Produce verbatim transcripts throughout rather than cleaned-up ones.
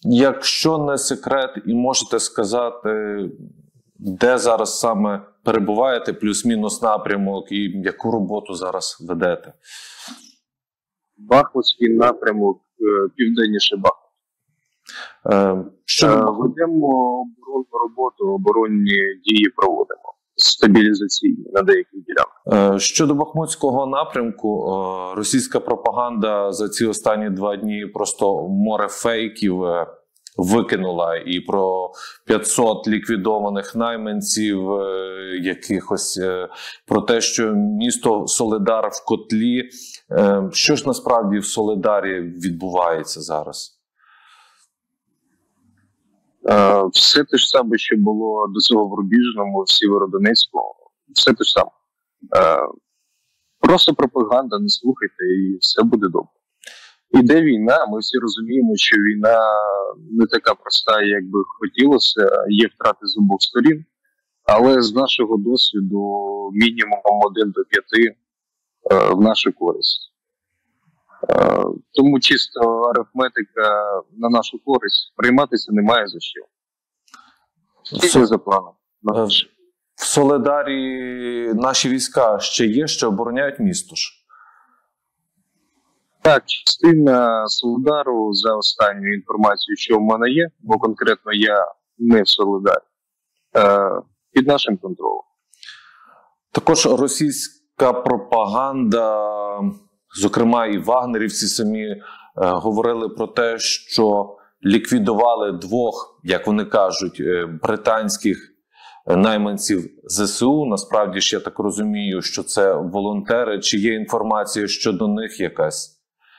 Якщо не секрет і можете сказати, де зараз саме перебуваєте, плюс-мінус напрямок, і яку роботу зараз ведете? Бахмутський напрямок, південніше Бахмут. Е, що е, ведемо оборонну роботу, оборонні дії проводимо. Стабілізаційні на деяких ділянках. Е, щодо Бахмутського напрямку, е, російська пропаганда за ці останні два дні просто море фейків е, викинула і про п'ятсот ліквідованих найманців, е, якихось, е, про те, що місто Солидар в котлі. Е, що ж насправді в Солидарі відбувається зараз? Е, все те ж саме, що було до цього в Рубіжному, в Сєвєродонецьку. Все те ж саме. Е, просто пропаганда, не слухайте, і все буде добре. Іде війна, ми всі розуміємо, що війна не така проста, як би хотілося, є втрати з обох сторін, але з нашого досвіду мінімум один до п'яти е, в нашу користь. Е, тому чисто арифметика на нашу користь, прийматися немає за що. Все за планом. В Солидарі наші війська ще є, що обороняють місто ж? Так, частина Солидару, за останню інформацію, що в мене є, бо конкретно я не в Солидарі, під нашим контролем. Також російська пропаганда, зокрема і вагнерівці самі, говорили про те, що ліквідували двох, як вони кажуть, британських найманців ЗСУ. Насправді ж, я так розумію, що це волонтери. Чи є інформація щодо них якась?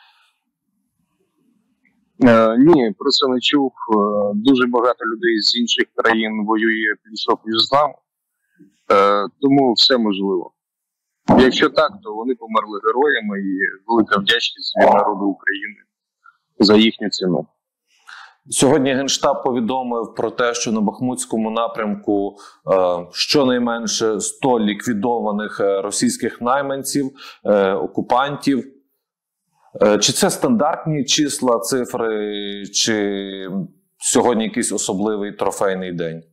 Е, ні, про це не чув. Дуже багато людей з інших країн воює пліч-опліч з нами. Е, тому все можливо. Якщо так, то вони померли героями, і велика вдячність від народу України за їхню ціну. Сьогодні Генштаб повідомив про те, що на Бахмутському напрямку е, щонайменше сто ліквідованих російських найманців, е, окупантів. Е, чи це стандартні числа, цифри, чи сьогодні якийсь особливий трофейний день?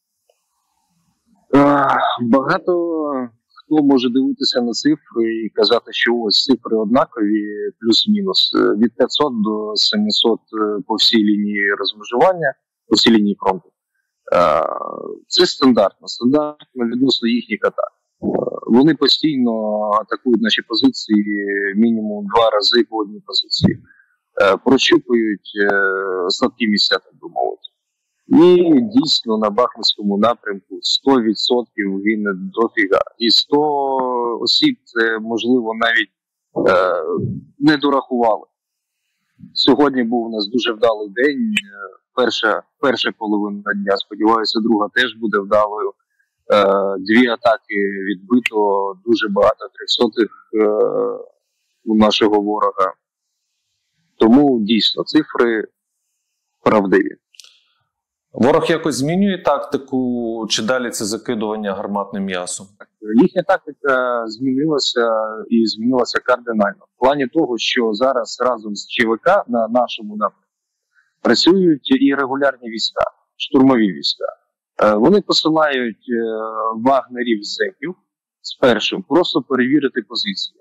Е, багато хто може дивитися на цифри і казати, що ось цифри однакові, плюс-мінус, від п'ятсот до сімсот по всій лінії розмежування, по всій лінії фронту. Це стандартно, стандартно відносно їхніх атак. Вони постійно атакують наші позиції мінімум два рази по одній позиції. Прощупують слабкі місця, так би мовити. І дійсно на Бахмутському напрямку сто відсотків він дофіга. І сто осіб це, можливо, навіть е, не дорахували. Сьогодні був у нас дуже вдалий день. Перша, перша половина дня, сподіваюся, друга теж буде вдалою. Е, дві атаки відбито, дуже багато трьохсотих е, у нашого ворога. Тому дійсно цифри правдиві. Ворог якось змінює тактику, чи далі це закидування гарматним м'ясом? Їхня тактика змінилася і змінилася кардинально. В плані того, що зараз разом з ЧВК на нашому напрямку працюють і регулярні війська, штурмові війська. Вони посилають вагнерів зеків спершу просто перевірити позиції.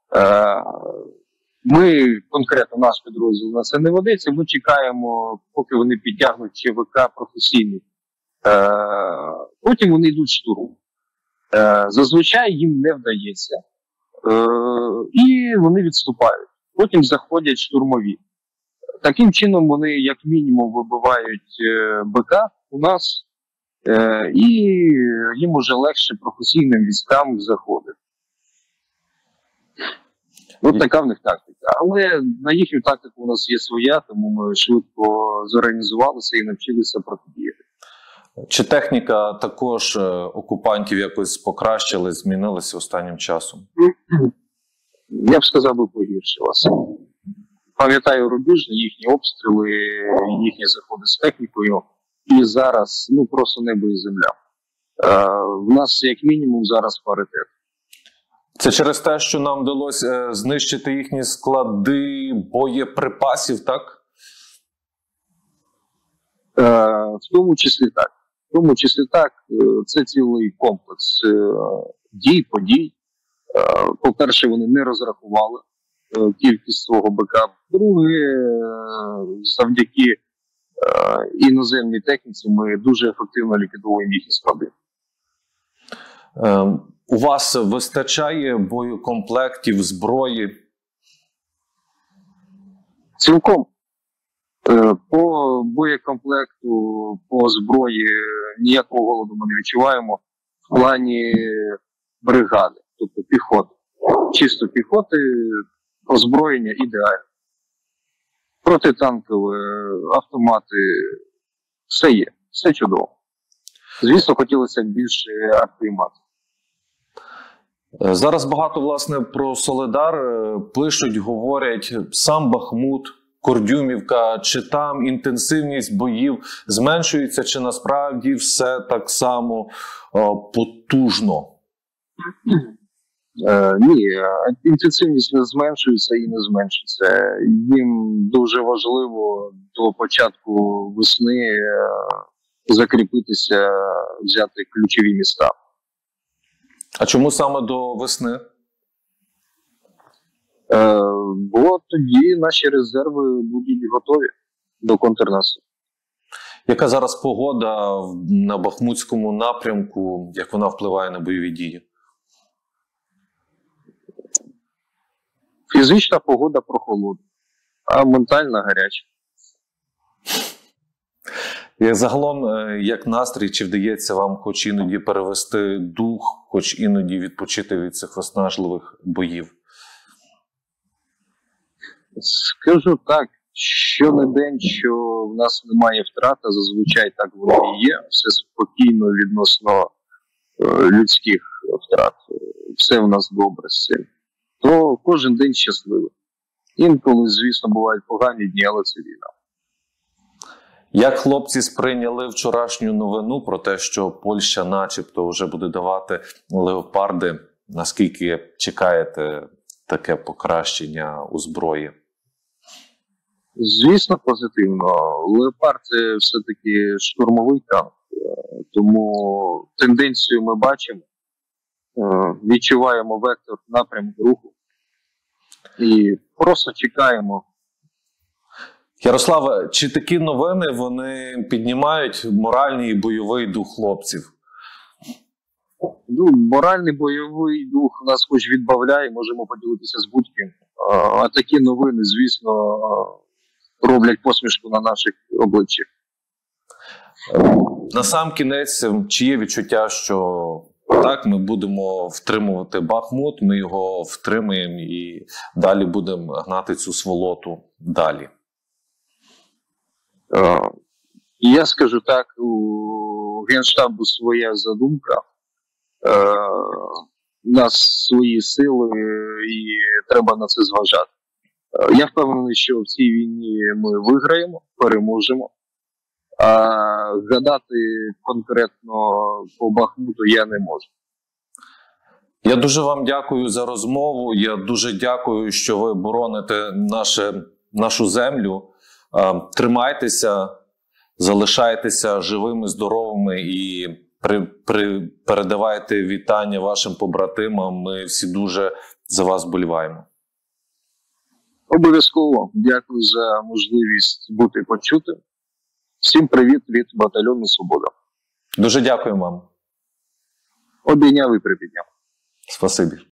Ми, конкретно наш підрозділ на це не ведеться, ми чекаємо, поки вони підтягнуть ЧВК професійний. Е, потім вони йдуть в штурм. Е, зазвичай їм не вдається. Е, і вони відступають. Потім заходять штурмові. Таким чином вони, як мінімум, вибивають е, БК у нас, е, і їм уже легше професійним військам заходити. Ось така в них тактика. Але на їхню тактику у нас є своя, тому ми швидко зорганізувалися і навчилися протидіяти. Чи техніка також окупантів якось покращила, змінилася останнім часом? Я б сказав, би погіршилася. Пам'ятаю Рубіжні, їхні обстріли, їхні заходи з технікою. І зараз, ну, просто небо і земля. Е, в нас, як мінімум, зараз паритет. Це через те, що нам вдалося знищити їхні склади боєприпасів, так? в тому числі так. В тому числі так, це цілий комплекс дій, подій. По-перше, вони не розрахували кількість свого БК. По-друге, завдяки іноземній техніці ми дуже ефективно ліквідовуємо їхні склади. У вас вистачає боєкомплектів, зброї? Цілком. По боєкомплекту, по зброї ніякого голоду ми не відчуваємо в плані бригади, тобто піхоти. Чисто піхоти, озброєння ідеальне. Протитанкове, автомати, все є, все чудово. Звісно, хотілося б більше арти мати. Зараз багато, власне, про Солидар пишуть, говорять, сам Бахмут, Курдюмівка, чи там інтенсивність боїв зменшується, чи насправді все так само о, потужно? Е, ні, інтенсивність не зменшується і не зменшиться. Їм дуже важливо до початку весни е, закріпитися, взяти ключові міста. А чому саме до весни? Е, бо тоді наші резерви будуть готові до контрнаступу. Яка зараз погода на Бахмутському напрямку, як вона впливає на бойові дії? Фізична погода прохолодна, а ментальна гаряча. І загалом, як настрій, чи вдається вам хоч іноді перевести дух, хоч іноді відпочити від цих виснажливих боїв? Скажу так, що не день, що в нас немає втрат, а зазвичай так воно і є. Все спокійно відносно е, людських втрат. Все в нас добре з цим. То кожен день щасливий. Інколи, звісно, бувають погані дні, але це війна. Як хлопці сприйняли вчорашню новину про те, що Польща начебто вже буде давати леопарди? Наскільки чекаєте таке покращення у зброї? Звісно, позитивно. Леопард – це все-таки штурмовий танк. Тому тенденцію ми бачимо, відчуваємо вектор, напрямок руху і просто чекаємо. Ярославе, чи такі новини, вони піднімають моральний і бойовий дух хлопців? Ну, моральний бойовий дух нас хоч відбавляє, можемо поділитися з будь-ким. А такі новини, звісно, роблять посмішку на наших обличчях. Насамкінець, чи є відчуття, що так, ми будемо втримувати Бахмут, ми його втримаємо і далі будемо гнати цю сволоту далі? Я скажу так, у Генштабу своя задумка, у нас свої сили і треба на це зважати. Я впевнений, що в цій війні ми виграємо, переможемо. А гадати конкретно по Бахмуту я не можу. Я дуже вам дякую за розмову. Я дуже дякую, що ви бороните наше, нашу землю. Тримайтеся, залишайтеся живими, здоровими і при, при, передавайте вітання вашим побратимам. Ми всі дуже за вас вболіваємо. Обов'язково. Дякую за можливість бути почутим. Всім привіт від батальйону «Свобода». Дуже дякую вам. Обійняв і припідняв. Спасибі.